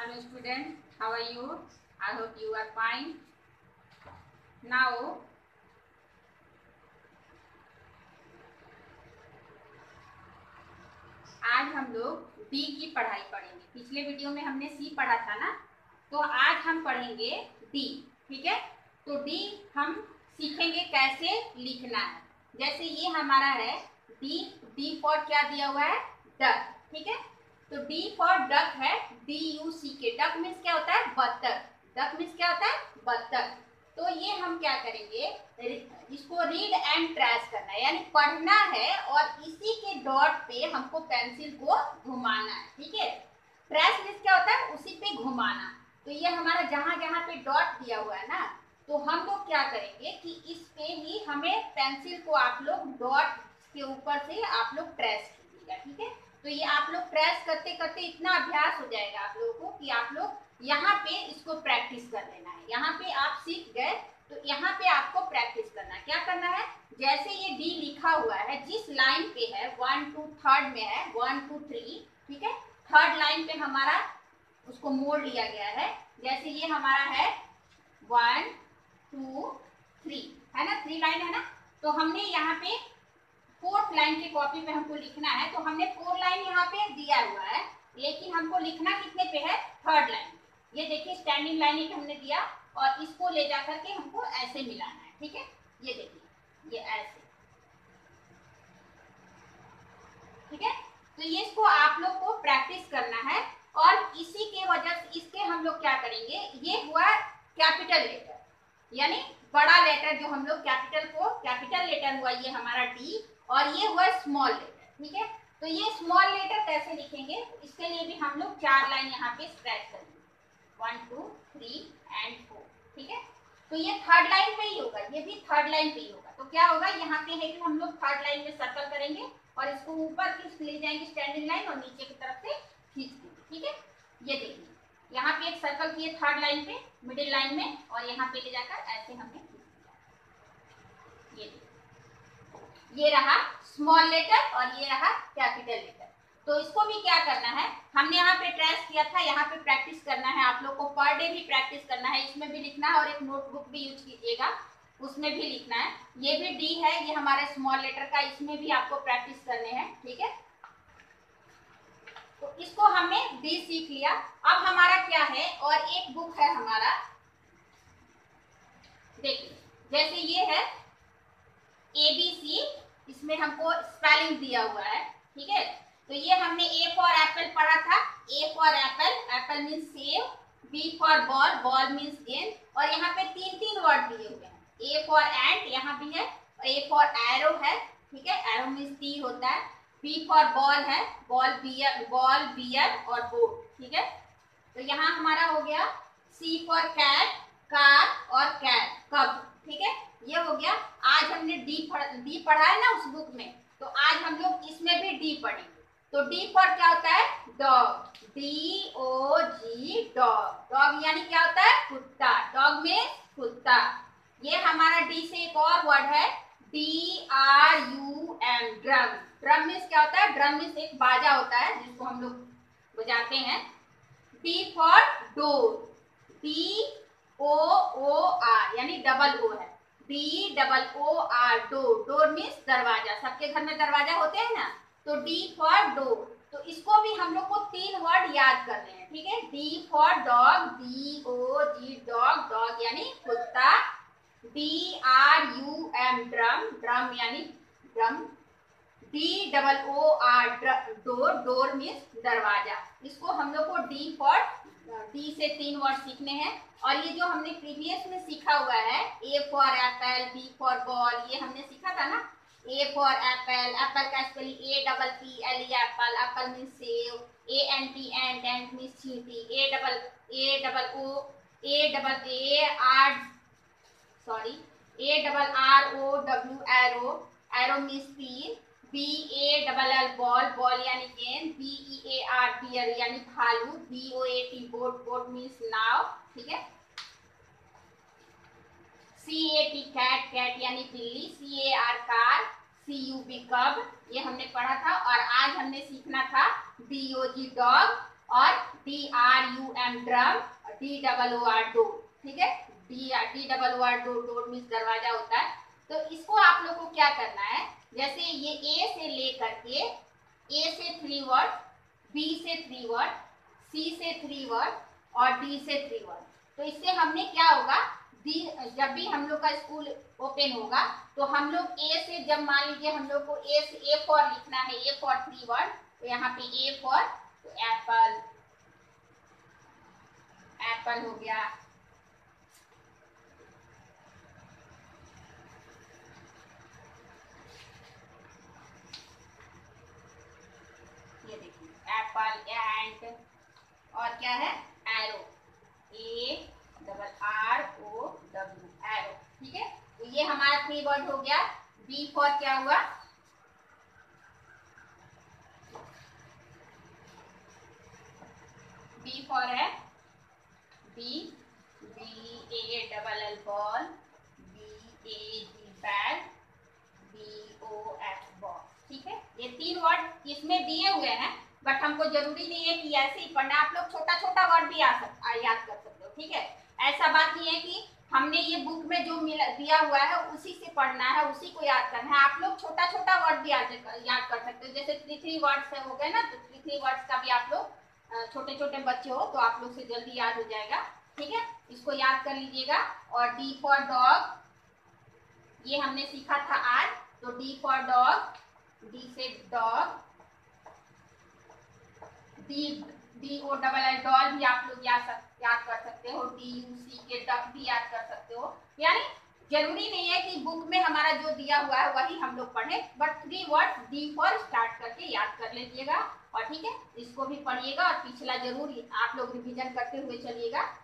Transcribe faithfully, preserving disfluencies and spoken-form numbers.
Hello student, how are you? I hope you are fine. Now आज हम लोग D की पढ़ाई पढ़ेंगे। पिछले वीडियो में हमने सी पढ़ा था ना, तो आज हम पढ़ेंगे डी। ठीक है, तो डी हम सीखेंगे कैसे लिखना है। जैसे ये हमारा है डी, डी फॉर क्या दिया हुआ है, डक। ठीक है, तो डी फॉर डक है, D U C K. Duck means क्या होता है, बत्तख। डक मीन्स क्या होता है, बत्तख। तो ये हम क्या करेंगे, इसको रीड एंड ट्रेस करना है, यानी पढ़ना है और इसी के डॉट पे हमको पेंसिल को घुमाना है। ठीक है, ट्रेस मीन्स क्या होता है, उसी पे घुमाना। तो ये हमारा जहां जहां पे डॉट दिया हुआ है ना, तो हम लोग क्या करेंगे कि इस पे ही हमें पेंसिल को आप लोग डॉट के ऊपर से आप लोग ट्रेस कीजिएगा। ठीक है, तो ये आप लोग ट्रेस करते करते इतना अभ्यास हो जाएगा आप लोगों को कि आप लोग यहाँ पे इसको प्रैक्टिस कर लेना है। यहाँ पे आप सीख गए तो यहाँ पे आपको प्रैक्टिस करना है। क्या करना है, जैसे ये डी लिखा हुआ है, जिस लाइन पे है, वन टू थर्ड में है, वन टू थ्री। ठीक है, थर्ड लाइन पे हमारा उसको मोड़ लिया गया है। जैसे ये हमारा है वन टू थ्री, है ना, थ्री लाइन है ना। तो हमने यहाँ पे फोर्थ लाइन के कॉपी पे हमको लिखना है, तो हमने फोर लाइन यहाँ पे दिया हुआ है, लेकिन हमको लिखना कितने पे है, थर्ड लाइन। ये देखिए स्टैंडिंग लाइन एक हमने दिया और इसको ले जा करके हमको ऐसे मिलाना है। ठीक है, ये देखिए ये ऐसे। ठीक है, तो ये इसको आप लोग को प्रैक्टिस करना है और इसी के वजह से इसके हम लोग क्या करेंगे, ये हुआ कैपिटल लेटर, यानी बड़ा लेटर जो हम लोग कैपिटल को, कैपिटल लेटर हुआ ये हमारा डी, और ये हुआ स्मॉल लेटर। ठीक है, तो ये स्मॉल लेटर कैसे लिखेंगे, इसके लिए भी हम लोग चार लाइन यहाँ पे स्क्रैच करेंगे, one two three and four. ठीक है, तो ये थर्ड लाइन पे ही होगा, ये भी थर्ड लाइन पे ही होगा। तो क्या होगा, यहाँ पे है कि हम लोग थर्ड लाइन में सर्कल करेंगे और इसको ऊपर की ले जाएंगे स्टैंडिंग लाइन और नीचे की तरफ से खींच देंगे। ठीक है, ये देखिए यहाँ पे एक सर्कल किए थर्ड लाइन पे, मिडिल लाइन में, और यहाँ पे ले जाकर ऐसे हमने ये ये रहा स्मॉल लेटर और ये रहा कैपिटल लेटर। तो इसको भी क्या करना है, हमने यहाँ पे ट्रेस किया था, यहाँ पे प्रैक्टिस करना है। आप लोग को पर डे भी प्रैक्टिस करना है, इसमें भी लिखना है और एक नोटबुक भी यूज कीजिएगा, उसमें भी लिखना है। ये भी डी है, ये हमारे स्मॉल लेटर का, इसमें भी आपको प्रैक्टिस करने हैं। ठीक है, तो इसको हमने डी सीख लिया। अब हमारा क्या है, और एक बुक है हमारा, देखिए जैसे ये है ए बी सी, इसमें हमको स्पेलिंग दिया हुआ है। ठीक है, तो ये हमने ए फॉर एप्पल पढ़ा था, A for apple, apple means सेव, B for ball, ball means गेंद, और यहाँ पे तीन तीन वर्ड दिए हुए हैं। ए फॉर एंट यहाँ भी है, ए फॉर एरो है। ठीक है, एरो मीन्स तीर होता है। बी फॉर बॉल है, बॉल बियर, बॉल बियर और बोट। ठीक है, तो यहाँ हमारा हो गया सी फॉर कैट, कार और कैट, कब। ठीक है, ये हो गया। आज हमने डी पढ़ा, डी पढ़ा है ना उस बुक में, तो आज हम लोग इसमें भी डी पढ़ेंगे। तो डी फॉर क्या होता है, dog, D O G dog. Dog यानी क्या होता है, कुत्ता। डॉग में कुत्ता। ये हमारा डी से एक और वर्ड है, D R U M, drum. Drum means क्या होता है, ड्रम मीन्स एक बाजा होता है जिसको हम लोग बजाते हैं। D for door, D O O R, यानी डबल ओ है, D double O R, door. Door means दरवाजा, सबके घर में दरवाजा होते हैं ना, तो डी फॉर डोर। तो इसको भी हम लोग को तीन वर्ड याद करने हैं। ठीक है, D for dog, D O G dog, dog यानी कुत्ता। D R U M, drum, drum यानी drum. D double O R, door, door means दरवाजा। इसको हम लोग को डी फॉर, डी से तीन वर्ड सीखने हैं। और ये जो हमने प्रीवियस में सीखा हुआ है, A for apple, B for ball, ये हमने सीखा था ना। ए फॉर एप्पल, एप्पल का spelling A double P L E, apple, apple means सेव। A N T, ant, ant means चींटी। A double A double O, A double A R, sorry, A double R O W, arrow, arrow means तीर। B A double L ball, ball यानी गेंद। B E A R, bear यानी भालू। B O A T, boat, boat means नाव। ठीक है, C A T cat, cat यानी बिल्ली। C A R car, C U B cub, ये हमने पढ़ा था। और आज हमने सीखना था डी ओ जी डॉग, और D R U M drum, D double O R door, ठीक है। D D double O R door, door means दरवाजा होता है। तो इसको आप लोग को क्या करना है, जैसे ये ए से लेकर के, ए से थ्री वर्ड, बी से थ्री वर्ड, सी से थ्री वर्ड और डी से थ्री वर्ड। तो इससे हमने क्या होगा, दी जब भी हम लोग का स्कूल ओपन होगा तो हम लोग ए से, जब मान लीजिए हम लोग को ए से ए फॉर लिखना है, ए फॉर थ्री वर्ड, तो यहाँ पे ए फॉर तो एप्पल, एप्पल हो गया, ये देखिए एप्पल, एंड, और क्या है arrow, A double R O W, arrow, ठीक है। तो ये हमारा थ्री वर्ड हो गया। बी फॉर क्या हुआ, बी फॉर है B, B A double L ball, B A D bat, B O F ball, ठीक है। ये तीन वर्ड इसमें दिए हुए हैं, बट हमको जरूरी नहीं है कि ऐसे ही पढ़ना, आप लोग छोटा छोटा वर्ड भी आ सकता याद कर सकते हो, ठीक है। ऐसा बात नहीं है कि हमने ये बुक में जो मिला दिया हुआ है उसी से पढ़ना है, उसी को याद करना है। आप लोग छोटा छोटा वर्ड भी याद याद कर सकते हो, जैसे थ्री थ्री वर्ड्स हो गए ना, तो थ्री थ्री वर्ड्स का भी आप लोग, छोटे छोटे बच्चे हो तो आप लोग से जल्दी याद हो जाएगा, ठीक है। इसको याद कर लीजिएगा। और डी फॉर डॉग, ये हमने सीखा था आज, तो डी फॉर डॉग, डी से dog, D D O double L doll भी आप लोग याद याद कर सकते हो, D U C K duck भी याद कर सकते हो। यानी जरूरी नहीं है कि बुक में हमारा जो दिया हुआ है वही हम लोग पढ़े, but three word D for start करके याद कर लीजिएगा, और ठीक है, इसको भी पढ़िएगा और पिछला जरूर आप लोग रिवीजन करते हुए चलिएगा।